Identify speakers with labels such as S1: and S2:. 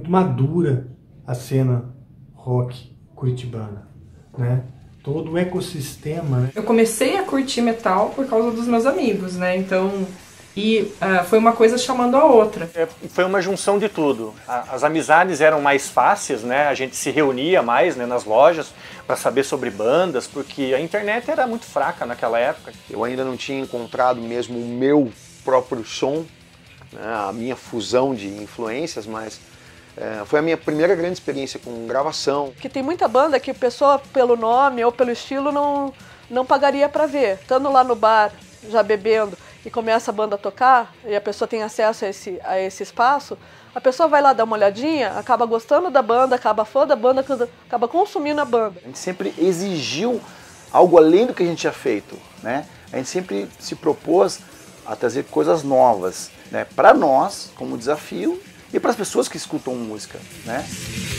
S1: muito madura a cena rock curitibana, né? Todo o ecossistema, né?
S2: Eu comecei a curtir metal por causa dos meus amigos, né? Então, foi uma coisa chamando a outra.
S3: Foi uma junção de tudo. As amizades eram mais fáceis, né? A gente se reunia mais, né, nas lojas para saber sobre bandas, porque a internet era muito fraca naquela época.
S4: Eu ainda não tinha encontrado mesmo o meu próprio som, né, a minha fusão de influências, mas foi a minha primeira grande experiência com gravação.
S5: Porque tem muita banda que a pessoa, pelo nome ou pelo estilo, não pagaria para ver. Estando lá no bar, já bebendo, e começa a banda a tocar, e a pessoa tem acesso a esse espaço, a pessoa vai lá dar uma olhadinha, acaba gostando da banda, acaba fã da banda, acaba consumindo a banda.
S6: A gente sempre exigiu algo além do que a gente tinha feito, né? A gente sempre se propôs a trazer coisas novas, né? Para nós, como desafio, e para as pessoas que escutam música, né?